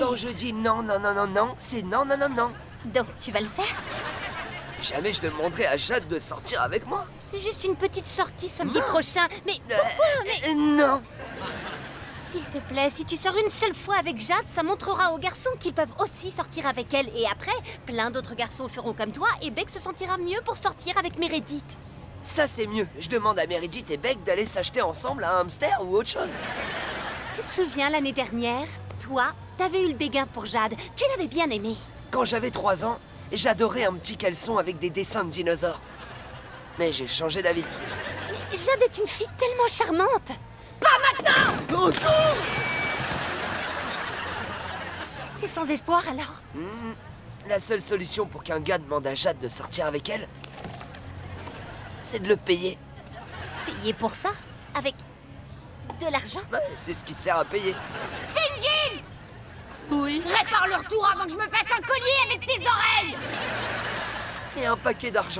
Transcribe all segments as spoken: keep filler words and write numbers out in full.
Quand je dis non, non, non, non, non, c'est non, non, non, non. Donc, tu vas le faire? Jamais je demanderai à Jade de sortir avec moi. C'est juste une petite sortie samedi Non. prochain. Mais Euh, pourquoi? Mais euh, non. s'il te plaît, si tu sors une seule fois avec Jade, ça montrera aux garçons qu'ils peuvent aussi sortir avec elle. Et après, plein d'autres garçons feront comme toi et Beck se sentira mieux pour sortir avec Meredith. Ça, c'est mieux. Je demande à Meredith et Beck d'aller s'acheter ensemble un hamster ou autre chose. Tu te souviens l'année dernière? Toi, t'avais eu le béguin pour Jade. Tu l'avais bien aimé. Quand j'avais trois ans, j'adorais un petit caleçon avec des dessins de dinosaures. Mais j'ai changé d'avis. Mais Jade est une fille tellement charmante. Pas maintenant! Au secours! C'est sans espoir alors. Hmm, La seule solution pour qu'un gars demande à Jade de sortir avec elle, c'est de le payer. Payer pour ça? Avec de l'argent? Ouais, c'est ce qui sert à payer. Sinjin! Oui. Répare le retour avant que je me fasse un collier avec tes oreilles! Et un paquet d'argent.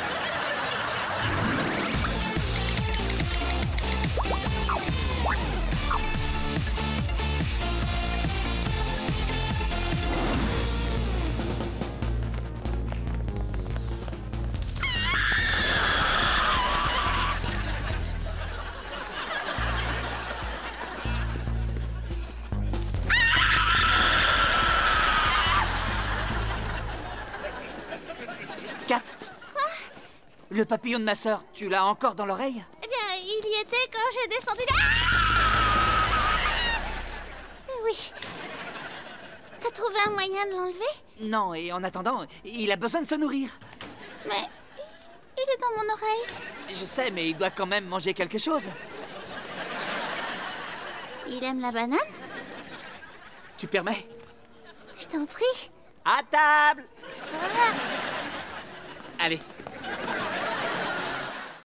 Kat. Le papillon de ma sœur, tu l'as encore dans l'oreille? Eh bien, il y était quand j'ai descendu là. Oui. T'as trouvé un moyen de l'enlever? Non, et en attendant, il a besoin de se nourrir. Mais il est dans mon oreille. Je sais, mais il doit quand même manger quelque chose. Il aime la banane? Tu permets? Je t'en prie. À table! Ah. Allez,